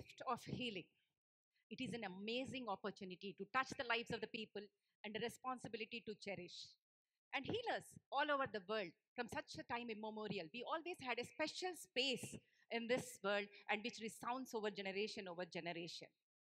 gift of healing. It is an amazing opportunity to touch the lives of the people and a responsibility to cherish. And healers all over the world, from such a time immemorial, we always had a special space in this world and which resounds over generation over generation.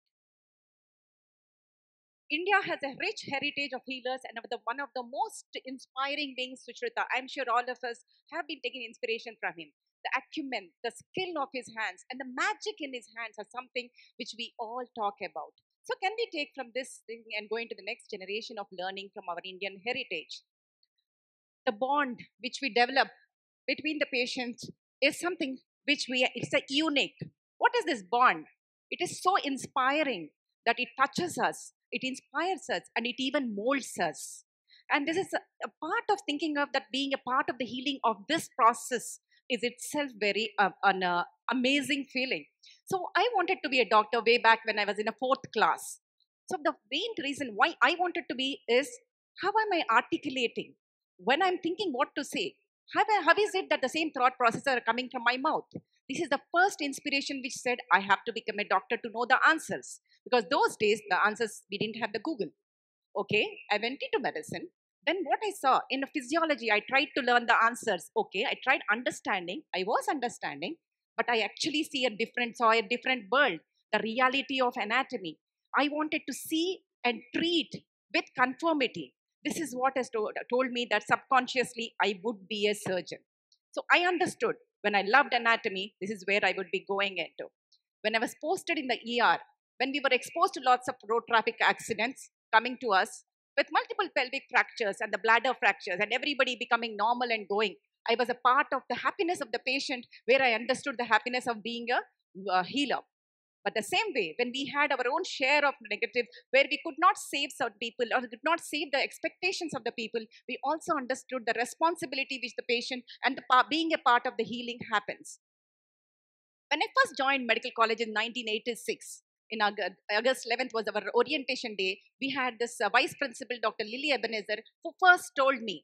India has a rich heritage of healers and one of the most inspiring beings, Suchrita. I'm sure all of us have been taking inspiration from him. The acumen, the skill of his hands, and the magic in his hands are something which we all talk about. So, can we take from this thing and go into the next generation of learning from our Indian heritage? The bond which we develop between the patients is something which it's a unique. What is this bond? It is so inspiring that it touches us, it inspires us, and it even molds us. And this is a part of thinking of that being a part of the healing of this process is itself very an amazing feeling. So I wanted to be a doctor way back when I was in a fourth class. So the main reason why I wanted to be is how am I articulating? When I'm thinking what to say, how is it that the same thought processes are coming from my mouth? This is the first inspiration which said I have to become a doctor to know the answers. Because those days, the answers, we didn't have the Google. Okay, I went into medicine. Then what I saw in physiology, I tried to learn the answers. Okay, I tried understanding. I was understanding, but I actually saw a different world, the reality of anatomy. I wanted to see and treat with conformity. This is what has told me that subconsciously I would be a surgeon. So I understood when I loved anatomy, this is where I would be going into. When I was posted in the ER, when we were exposed to lots of road traffic accidents coming to us with multiple pelvic fractures and the bladder fractures and everybody becoming normal and going, I was a part of the happiness of the patient where I understood the happiness of being a healer. But the same way, when we had our own share of negative, where we could not save some people or could not save the expectations of the people, we also understood the responsibility which the patient and being a part of the healing happens. When I first joined medical college in 1986, in August 11th was our orientation day, we had this vice principal, Dr. Lily Ebenezer, who first told me,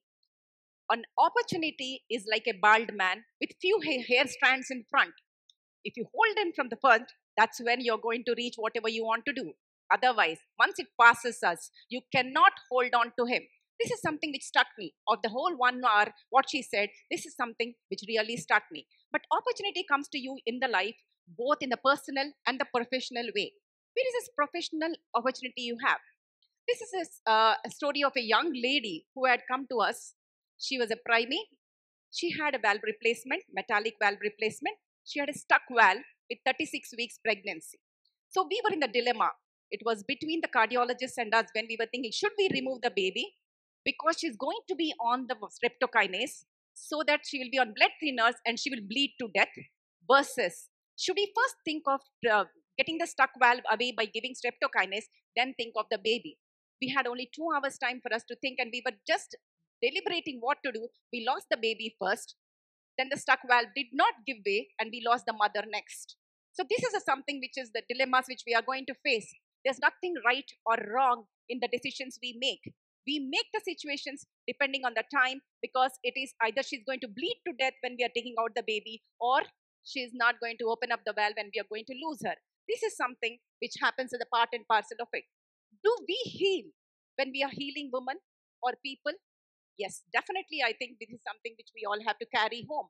an opportunity is like a bald man with few hair strands in front. If you hold him from the front, that's when you're going to reach whatever you want to do. Otherwise, once it passes us, you cannot hold on to him. This is something which struck me. Of the whole 1 hour, what she said, this is something which really struck me. But opportunity comes to you in the life, both in the personal and the professional way. Where is this professional opportunity you have? This is a story of a young lady who had come to us. She was a primate. She had a valve replacement, metallic valve replacement. She had a stuck valve with 36 weeks pregnancy. So we were in the dilemma. It was between the cardiologist and us when we were thinking, should we remove the baby? Because she's going to be on the streptokinase so that she will be on blood thinners and she will bleed to death, versus should we first think of getting the stuck valve away by giving streptokinase, then think of the baby. We had only 2 hours time for us to think and we were just deliberating what to do. We lost the baby first. Then the stuck valve did not give way and we lost the mother next. So this is something which is the dilemmas which we are going to face. There's nothing right or wrong in the decisions we make. We make the situations depending on the time, because it is either she's going to bleed to death when we are taking out the baby, or she's not going to open up the valve and we are going to lose her. This is something which happens as a part and parcel of it. Do we heal when we are healing women or people? Yes, definitely. I think this is something which we all have to carry home.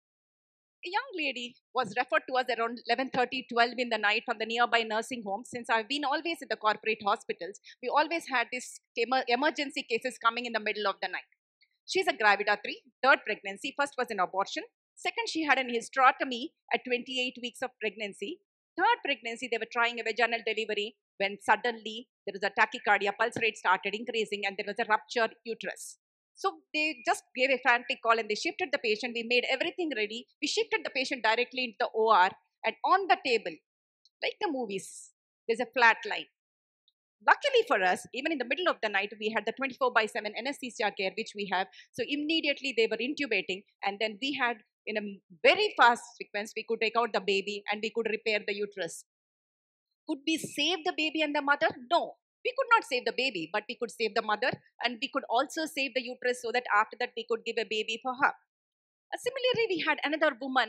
A young lady was referred to us around 11:30, 12 in the night from the nearby nursing home. Since I've been always in the corporate hospitals, we always had these emergency cases coming in the middle of the night. She's a gravida 3, third pregnancy. First was an abortion. Second, she had an hysterectomy at 28 weeks of pregnancy. Third pregnancy, they were trying a vaginal delivery when suddenly there was a tachycardia, pulse rate started increasing, and there was a ruptured uterus. So they just gave a frantic call and they shifted the patient. We made everything ready. We shifted the patient directly into the OR, and on the table, like the movies, there's a flat line. Luckily for us, even in the middle of the night, we had the 24/7 anesthesia care, which we have. So immediately they were intubating, and then we had, in a very fast sequence, we could take out the baby and we could repair the uterus. Could we save the baby and the mother? No. We could not save the baby, but we could save the mother, and we could also save the uterus so that after that we could give a baby for her. Similarly, we had another woman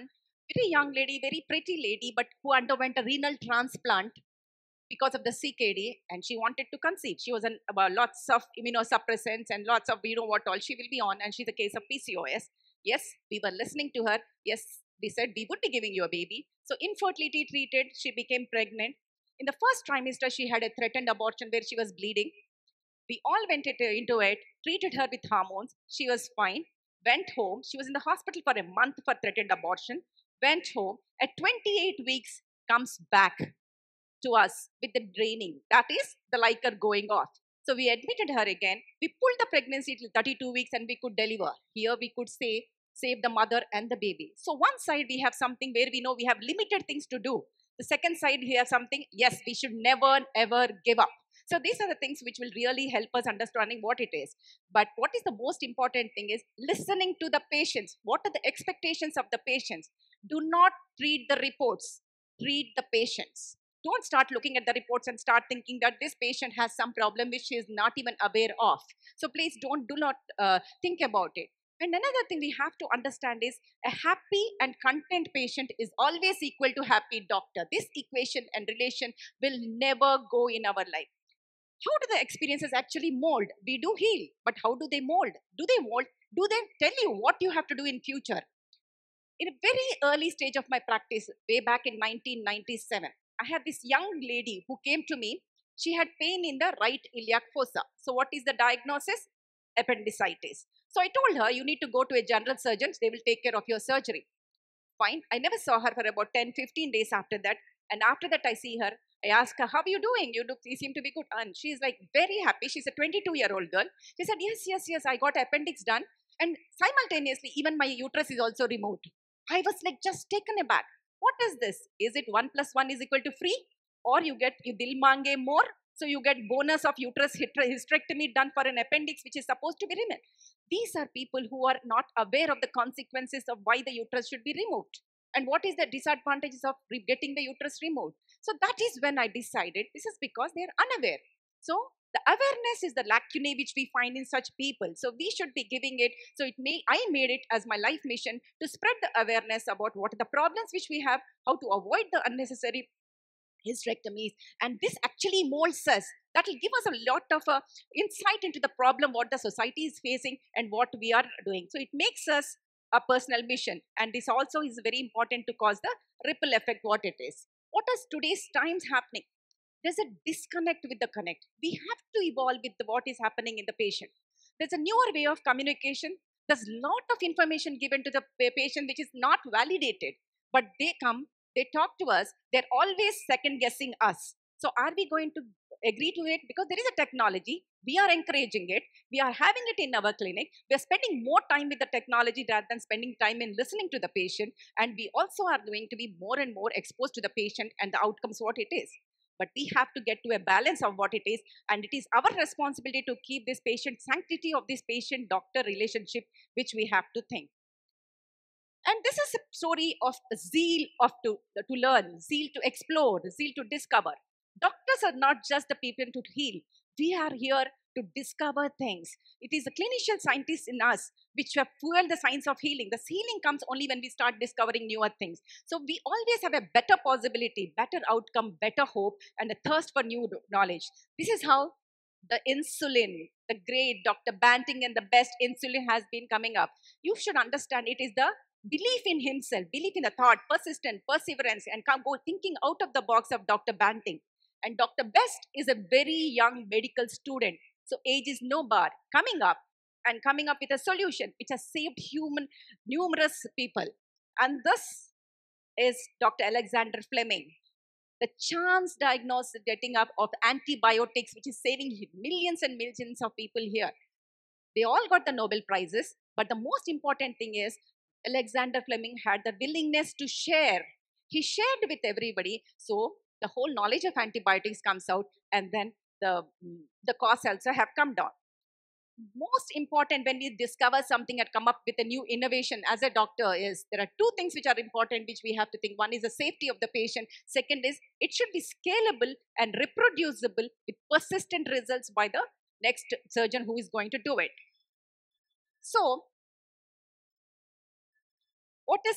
Very young lady, very pretty lady, but who underwent a renal transplant because of the CKD, and she wanted to conceive. She was on lots of immunosuppressants and lots of what all she will be on, and she's a case of PCOS. Yes, we were listening to her. Yes, we said we would be giving you a baby. So infertility treated, she became pregnant. In the first trimester, she had a threatened abortion where she was bleeding. We all went into it, treated her with hormones. She was fine. Went home. She was in the hospital for a month for threatened abortion. Went home. At 28 weeks, comes back to us with the draining. That is the liker going off. So we admitted her again. We pulled the pregnancy till 32 weeks and we could deliver. Here we could say save the mother and the baby. So one side we have something where we know we have limited things to do. The second side we have something, yes, we should never ever give up. So these are the things which will really help us understanding what it is. But what is the most important thing is listening to the patients. What are the expectations of the patients? Do not treat the reports, treat the patients. Don't start looking at the reports and start thinking that this patient has some problem which she is not even aware of. So please do not think about it. And another thing we have to understand is a happy and content patient is always equal to happy doctor. This equation and relation will never go in our life. How do the experiences actually mold? We do heal, but how do they mold? Do they mold? Do they tell you what you have to do in future? In a very early stage of my practice, way back in 1997, I had this young lady who came to me. She had pain in the right iliac fossa. So, what is the diagnosis? Appendicitis. So, I told her, you need to go to a general surgeon. They will take care of your surgery. Fine. I never saw her for about 10, 15 days after that. And after that, I see her. I ask her, how are you doing? You seem to be good. And she's like very happy. She's a 22-year-old girl. She said, yes, yes, yes, I got appendix done. And simultaneously, even my uterus is also removed. I was like just taken aback. What is this? Is it 1 plus 1 is equal to free? Or you dil mange more? So you get bonus of uterus hysterectomy done for an appendix which is supposed to be removed. These are people who are not aware of the consequences of why the uterus should be removed. And what is the disadvantages of getting the uterus removed? So that is when I decided this is because they are unaware. So the awareness is the lacunae which we find in such people. So we should be giving it. So I made it as my life mission to spread the awareness about what are the problems which we have, how to avoid the unnecessary hysterectomies, and this actually molds us. That will give us a lot of insight into the problem what the society is facing and what we are doing. So it makes us a personal mission, and this also is very important to cause the ripple effect what it is. What is today's times happening? There's a disconnect with the connect. We have to evolve with what is happening in the patient. There's a newer way of communication. There's a lot of information given to the patient which is not validated, but they come, they talk to us, they're always second guessing us. So are we going to agree to it? Because there is a technology, we are encouraging it, we are having it in our clinic, we're spending more time with the technology rather than spending time in listening to the patient, and we also are going to be more and more exposed to the patient and the outcomes what it is. But we have to get to a balance of what it is, and it is our responsibility to keep this patient sanctity of this patient doctor relationship which we have to think. And this is a story of zeal to learn, zeal to explore, zeal to discover. Doctors are not just the people to heal. We are here to discover things. It is the clinician scientists in us which have fueled the science of healing. The healing comes only when we start discovering newer things. So we always have a better possibility, better outcome, better hope, and a thirst for new knowledge. This is how the insulin, the great Dr. Banting and the best insulin has been coming up. You should understand it is the belief in himself, belief in the thought, persistent, perseverance, and go thinking out of the box of Dr. Banting. And Dr. Best is a very young medical student. So age is no bar. Coming up with a solution which has saved numerous people. And this is Dr. Alexander Fleming. The chance diagnosis getting up of antibiotics, which is saving millions and millions of people here. They all got the Nobel Prizes, but the most important thing is Alexander Fleming had the willingness to share. He shared with everybody, so the whole knowledge of antibiotics comes out, and then the costs also have come down. Most important when we discover something and come up with a new innovation as a doctor is there are two things which are important which we have to think. One is the safety of the patient. Second is it should be scalable and reproducible with persistent results by the next surgeon who is going to do it. So what is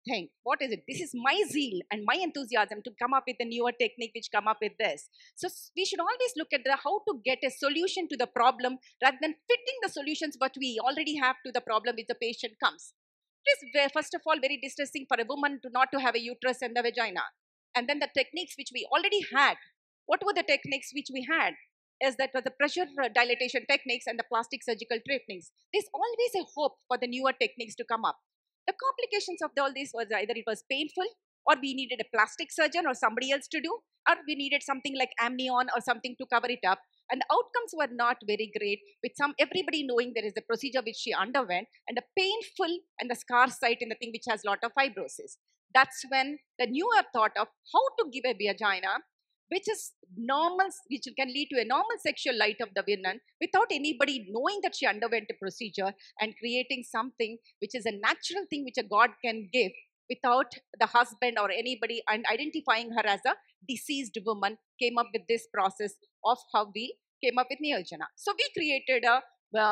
thing. What is it? This is my zeal and my enthusiasm to come up with a newer technique which come up with this. So we should always look at how to get a solution to the problem rather than fitting the solutions what we already have to the problem which the patient comes. It is first of all very distressing for a woman to not to have a uterus and the vagina. And then the techniques which we already had. What were the techniques which we had? Is that was the pressure dilatation techniques and the plastic surgical techniques. There's always a hope for the newer techniques to come up. The complications of all this was either it was painful, or we needed a plastic surgeon or somebody else to do, or we needed something like amnion or something to cover it up. And the outcomes were not very great, with everybody knowing there is the procedure which she underwent, and the painful and the scar site in the thing which has lot of fibrosis. That's when the newer thought of how to give a vagina which is normal, which can lead to a normal sexual life of the woman without anybody knowing that she underwent a procedure, and creating something which is a natural thing which a God can give without the husband or anybody, and identifying her as a deceased woman, came up with this process of how we came up with Neojana. So we created a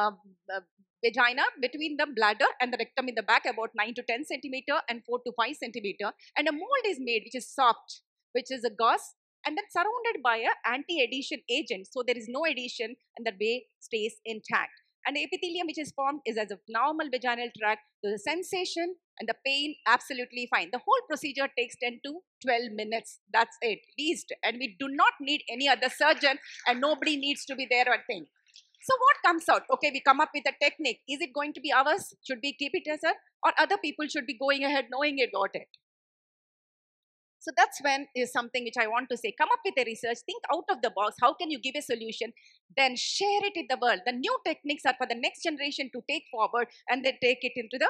vagina between the bladder and the rectum in the back about 9 to 10 centimeter and 4 to 5 centimeter, and a mold is made which is soft, which is a gauze, and then surrounded by a anti-adhesion agent, so there is no adhesion and the way stays intact. And the epithelium which is formed is as a normal vaginal tract. The sensation and the pain absolutely fine. The whole procedure takes 10 to 12 minutes. That's it, least. And we do not need any other surgeon, and nobody needs to be there or thing. So what comes out? Okay, we come up with a technique. Is it going to be ours? Should we keep it as a, or other people should be going ahead knowing about it? So that's when is something which I want to say. Come up with a research, think out of the box. How can you give a solution? Then share it with the world. The new techniques are for the next generation to take forward, and then take it into the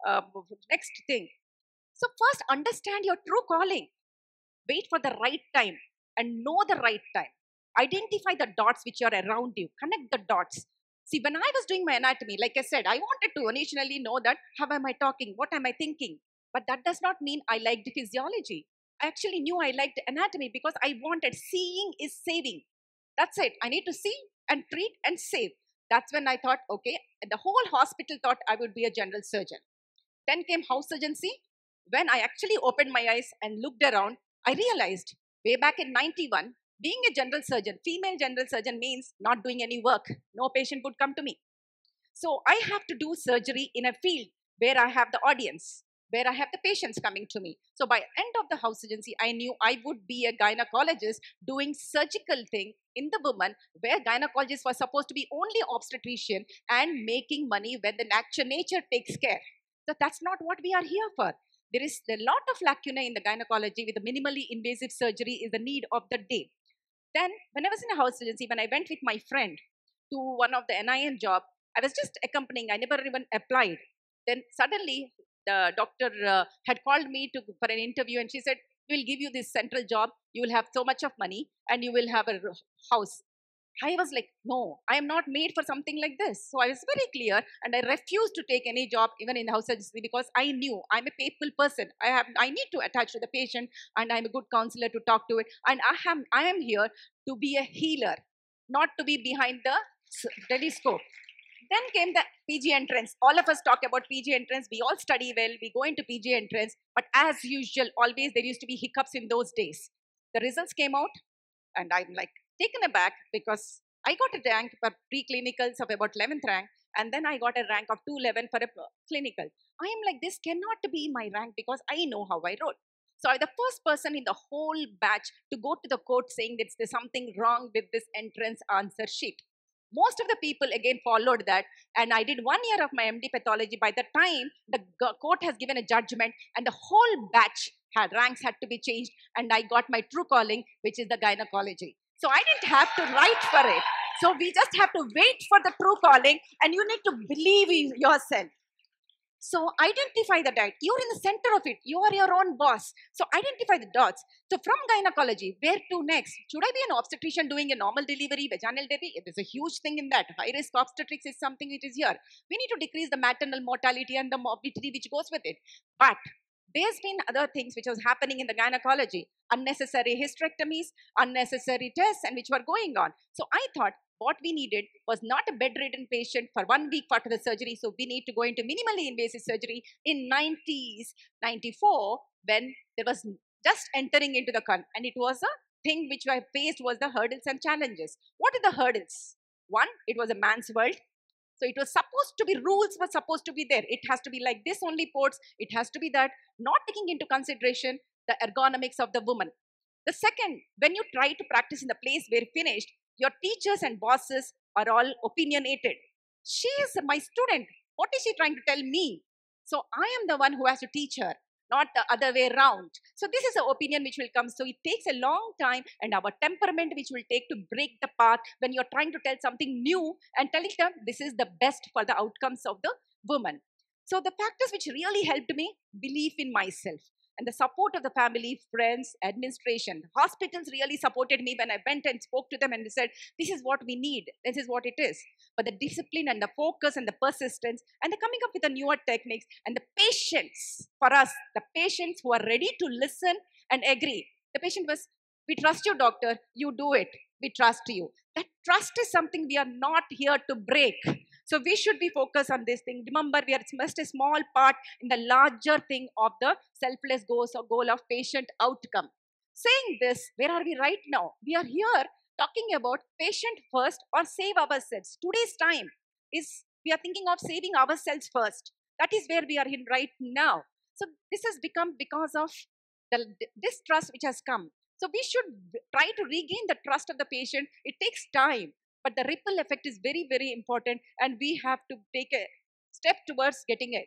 next thing. So first, understand your true calling. Wait for the right time and know the right time. Identify the dots which are around you. Connect the dots. See, when I was doing my anatomy, like I said, I wanted to initially know that how am I talking? What am I thinking? But that does not mean I liked physiology. I actually knew I liked anatomy because I wanted, seeing is saving. That's it. I need to see and treat and save. That's when I thought, okay, the whole hospital thought I would be a general surgeon. Then came house surgery. When I actually opened my eyes and looked around, I realized way back in 91, being a general surgeon, female general surgeon means not doing any work. No patient would come to me. So I have to do surgery in a field where I have the audience, where I have the patients coming to me. So by end of the house surgery, I knew I would be a gynecologist doing surgical thing in the woman, where gynecologists were supposed to be only obstetrician and making money when the nature takes care. So that's not what we are here for. There is a lot of lacuna in the gynecology with the minimally invasive surgery is the need of the day. Then when I was in a house surgery, when I went with my friend to one of the NIN job, I was just accompanying, I never even applied. Then suddenly the doctor had called me for an interview, and she said, we'll give you this central job, you will have so much of money and you will have a house. I was like, no, I am not made for something like this. So I was very clear, and I refused to take any job even in house surgery, because I knew I'm a people person. I need to attach to the patient, and I'm a good counselor to talk to it. And I am here to be a healer, not to be behind the telescope. Then came the PG entrance. All of us talk about PG entrance. We all study well. We go into PG entrance. But as usual, always there used to be hiccups in those days. The results came out, and I'm like taken aback, because I got a rank for pre-clinicals of about 11th rank, and then I got a rank of 211 for a clinical. I am like, this cannot be my rank, because I know how I wrote. So I'm the first person in the whole batch to go to the court saying that there's something wrong with this entrance answer sheet. Most of the people again followed that, and I did 1 year of my MD pathology. By the time the court has given a judgment, and the whole batch ranks had to be changed, and I got my true calling, which is the gynecology. So I didn't have to write for it. So we just have to wait for the true calling, and you need to believe in yourself. So identify the diet. You're in the center of it. You are your own boss. So identify the dots. So from gynecology, where to next? Should I be an obstetrician doing a normal delivery, vaginal delivery? There's a huge thing in that. High-risk obstetrics is something which is here. We need to decrease the maternal mortality and the morbidity which goes with it. But there's been other things which was happening in the gynecology. Unnecessary hysterectomies, unnecessary tests, and which were going on. So I thought, what we needed was not a bedridden patient for 1 week after the surgery. So we need to go into minimally invasive surgery in 90s, 94, when there was just entering into the con. And it was a thing which I faced was the hurdles and challenges. What are the hurdles? One, it was a man's world. So it was supposed to be, rules were supposed to be there. It has to be like this only ports. It has to be that, not taking into consideration the ergonomics of the woman. The second, when you try to practice in the place where finished, your teachers and bosses are all opinionated. She is my student. What is she trying to tell me? So I am the one who has to teach her, not the other way around. So this is an opinion which will come. So it takes a long time, and our temperament which will take to break the path when you're trying to tell something new and telling them this is the best for the outcomes of the woman. So the factors which really helped me, belief in myself and the support of the family, friends, administration. Hospitals really supported me when I went and spoke to them and they said, this is what we need, this is what it is. But the discipline and the focus and the persistence and the coming up with the newer techniques and the patience for us, the patients who are ready to listen and agree. The patient was, we trust you, doctor, you do it, we trust you. That trust is something we are not here to break. So we should be focused on this thing. Remember, we are just a small part in the larger thing of the selfless goals or goal of patient outcome. Saying this, where are we right now? We are here talking about patient first or save ourselves. Today's time is we are thinking of saving ourselves first. That is where we are in right now. So this has become because of the distrust which has come. So we should try to regain the trust of the patient. It takes time, but the ripple effect is very, very important, and we have to take a step towards getting it.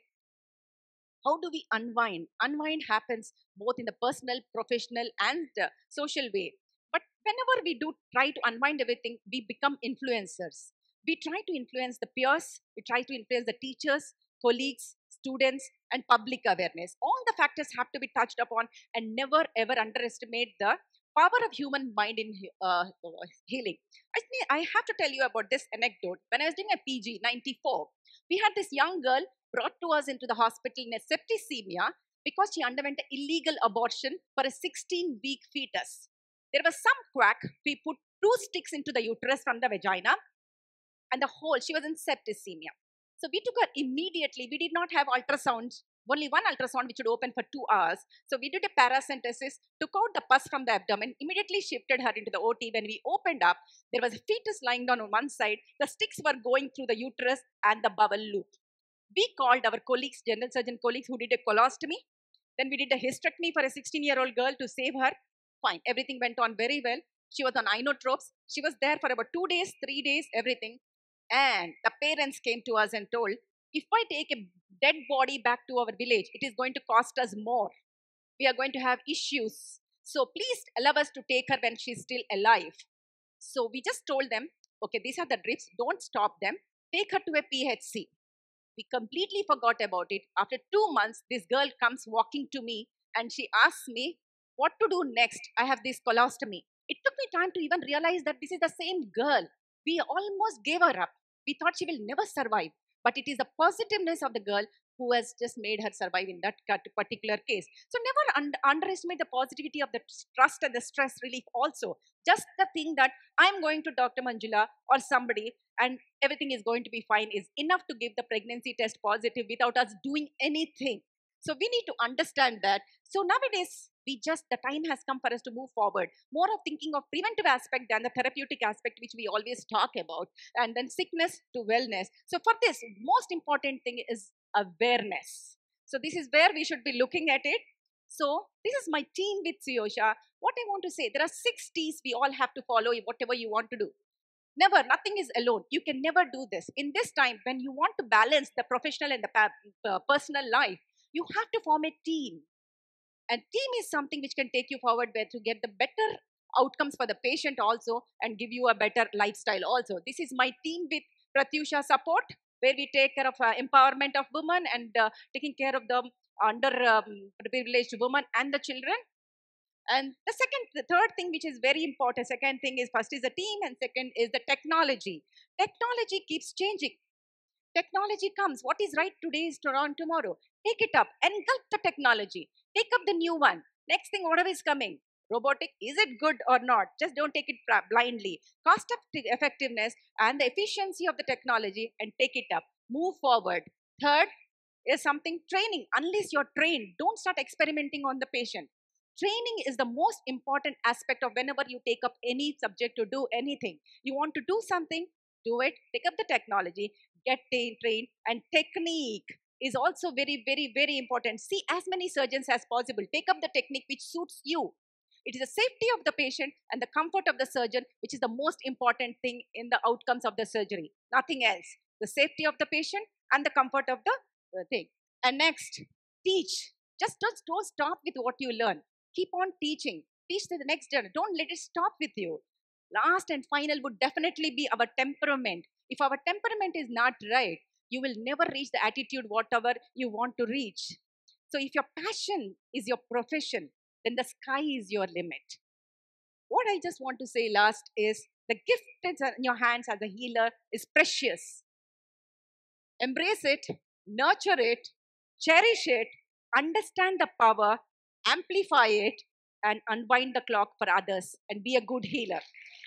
How do we unwind? Unwind happens both in the personal, professional, and social way. But whenever we do try to unwind everything, we become influencers. We try to influence the peers, we try to influence the teachers, colleagues, students, and public awareness. All the factors have to be touched upon, and never ever underestimate the power of human mind in healing. I have to tell you about this anecdote. When I was doing a PG 94, we had this young girl brought to us into the hospital in a septicemia because she underwent an illegal abortion for a 16-week fetus. There was some quack. We put 2 sticks into the uterus from the vagina, and the whole, she was in septicemia. So we took her immediately. We did not have ultrasounds, only one ultrasound which would open for 2 hours. So we did a paracentesis, took out the pus from the abdomen, immediately shifted her into the OT. When we opened up, there was a fetus lying down on one side. The sticks were going through the uterus and the bowel loop. We called our colleagues, general surgeon colleagues, who did a colostomy. Then we did a hysterectomy for a 16-year-old girl to save her. Fine, everything went on very well. She was on inotropes. She was there for about 2 days, 3 days, everything. And the parents came to us and told, if I take a dead body back to our village, it is going to cost us more. We are going to have issues. So please allow us to take her when she's still alive. So we just told them, okay, these are the drips. Don't stop them. Take her to a PHC. We completely forgot about it. After 2 months, this girl comes walking to me and she asks me what to do next. I have this colostomy. It took me time to even realize that this is the same girl. We almost gave her up. We thought she will never survive. But it is the positiveness of the girl who has just made her survive in that particular case. So never underestimate the positivity of the trust and the stress relief also. Just the thing that I'm going to Dr. Manjula or somebody and everything is going to be fine is enough to give the pregnancy test positive without us doing anything. So we need to understand that. So nowadays, the time has come for us to move forward. More of thinking of preventive aspect than the therapeutic aspect, which we always talk about. And then sickness to wellness. So for this, most important thing is awareness. So this is where we should be looking at it. So this is my team with Siyosha. What I want to say, there are 6 T's we all have to follow whatever you want to do. Never, nothing is alone. You can never do this. In this time, when you want to balance the professional and the personal life, you have to form a team. And team is something which can take you forward where to get the better outcomes for the patient also and give you a better lifestyle also. This is my team with Pratyusha support, where we take care of empowerment of women and taking care of the underprivileged women and the children. And the third thing which is very important, second thing is first is the team and second is the technology. Technology keeps changing. Technology comes. What is right today is wrong tomorrow. Take it up. Engulf the technology. Take up the new one. Next thing, whatever is coming. Robotic, is it good or not? Just don't take it blindly. Cost effectiveness and the efficiency of the technology, and take it up. Move forward. Third is something training. Unless you're trained, don't start experimenting on the patient. Training is the most important aspect of whenever you take up any subject to do anything. You want to do something, do it, take up the technology, get trained, and technique is also very, very, very important. See as many surgeons as possible. Take up the technique which suits you. It is the safety of the patient and the comfort of the surgeon which is the most important thing in the outcomes of the surgery. Nothing else. The safety of the patient and the comfort of the thing. And next, teach. Just don't stop with what you learn. Keep on teaching. Teach to the next generation. Don't let it stop with you. Last and final would definitely be our temperament. If our temperament is not right, you will never reach the attitude whatever you want to reach. So if your passion is your profession, then the sky is your limit. What I just want to say last is the gift that's in your hands as a healer is precious. Embrace it, nurture it, cherish it, understand the power, amplify it, and unwind the clock for others and be a good healer.